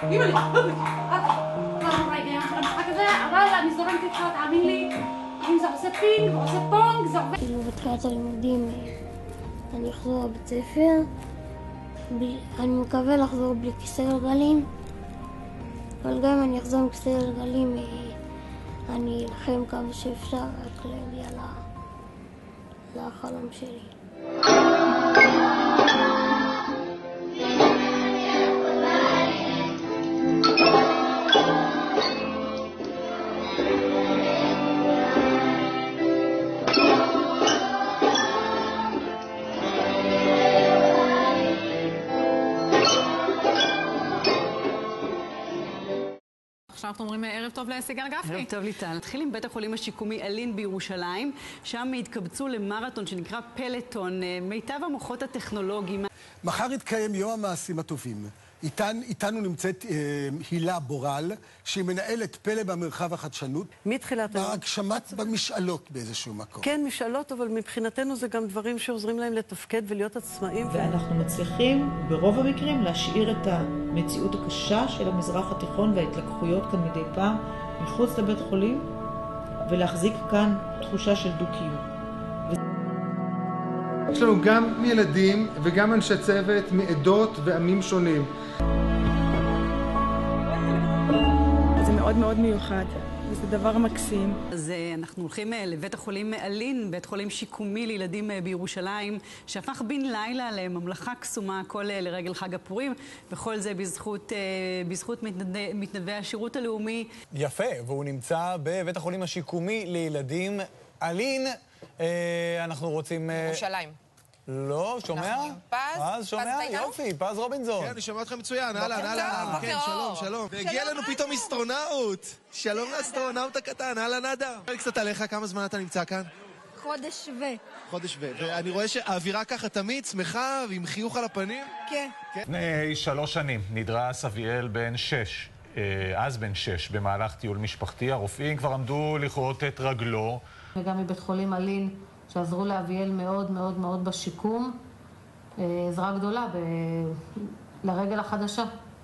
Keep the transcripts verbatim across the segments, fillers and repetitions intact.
אמא לי, אנחנו רגעים של המשחק הזה, אבל אני זורמת איתך, תאמין לי, אם זה עושה פינג ועושה פונג, זה עובד. כאילו בתחילת הלימודים אני אחזור לבית ספר, אני מקווה לחזור בלי כיסא גלגלים, אבל גם אם אני אחזור עם כיסא גלגלים, אני אלחם כמה שאפשר רק להגיע לחלום שלי. עכשיו אנחנו אומרים ערב טוב לסיגל גפני. ערב טוב ליטל. נתחיל עם בית החולים השיקומי אלין בירושלים, שם התקבצו למרתון שנקרא פלטון, מיטב המוחות הטכנולוגיים. מחר יתקיים יום המעשים הטובים. איתן, איתנו נמצאת אה, הילה בורל, שהיא מנהלת פלא במרחב החדשנות. מתחילת היום. בהגשמת במשאלות באיזשהו מקום. כן, משאלות, אבל מבחינתנו זה גם דברים שעוזרים להם לתפקד ולהיות עצמאים. ואנחנו מצליחים ברוב המקרים להשאיר את המציאות הקשה של המזרח התיכון וההתלקחויות כאן מדי פעם מחוץ לבית חולים, ולהחזיק כאן תחושה של דו-קיום. יש לנו גם ילדים וגם אנשי צוות מעדות ועמים שונים. זה מאוד מאוד מיוחד, וזה דבר מקסים. אז אנחנו הולכים לבית החולים אלין, בית חולים שיקומי לילדים בירושלים, שהפך בן לילה לממלכה קסומה, הכל לרגל חג הפורים, וכל זה בזכות, בזכות מתנדבי, מתנדבי השירות הלאומי. יפה, והוא נמצא בבית החולים השיקומי לילדים אלין. אנחנו רוצים... ירושלים. לא, שומע? פז? פז, שומע? יופי, פז רובינזון. כן, אני שומע אתכם מצוין. אהלן, אהלן. כן, שלום, שלום. והגיע לנו פתאום אסטרונאוט. שלום לאסטרונאוט הקטן, אהלן נדר. נדבר קצת עליך, כמה זמן אתה נמצא כאן? חודש ו... חודש ו... ואני רואה שהאווירה ככה תמיד שמחה ועם חיוך על הפנים. כן. לפני שלוש שנים נדרס אביאל בן שש. אז בן שש, במהלך טיול משפחתי. הרופאים כבר עמדו לכרות את רגלו. וגם מבית חולים אלין, שעזרו לאביאל מאוד מאוד מאוד בשיקום. עזרה גדולה ב... לרגל החדשה.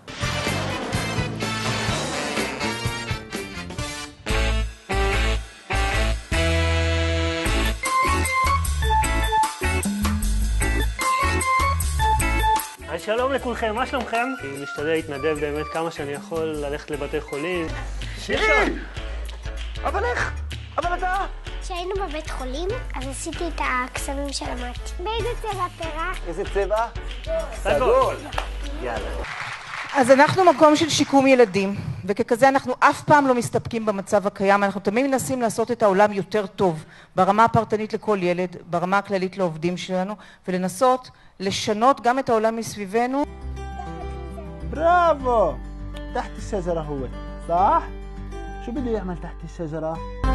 אז שלום לכולכם, מה שלומכם? אני משתדל להתנדב באמת כמה שאני יכול ללכת לבתי חולים. שירי! אבל איך? אבל אתה... כשהיינו בבית חולים, אז עשיתי את הקסמים שלמדתי. באיזה צבע פרח? איזה צבע? סגול. יאללה. אז אנחנו מקום של שיקום ילדים, וככזה אנחנו אף פעם לא מסתפקים במצב הקיים. אנחנו תמיד מנסים לעשות את העולם יותר טוב, ברמה הפרטנית לכל ילד, ברמה הכללית לעובדים שלנו, ולנסות לשנות גם את העולם מסביבנו. בראבו! תחת השג'רה هو, صح? شو بده يعمل تحت الشجرة?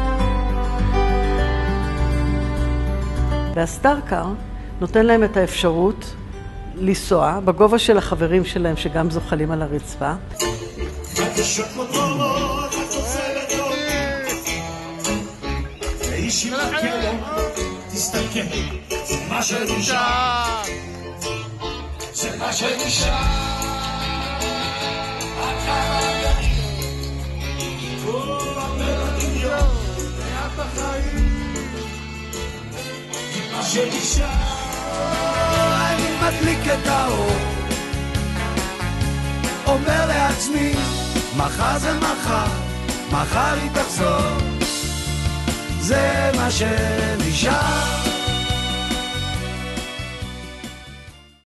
והסטארקר נותן להם את האפשרות לנסוע בגובה של החברים שלהם שגם זוחלים על הרצפה. אני מדליק את האור, אומר לעצמי מחר זה מחר, מחר היא תחזור, זה מה שנשאר.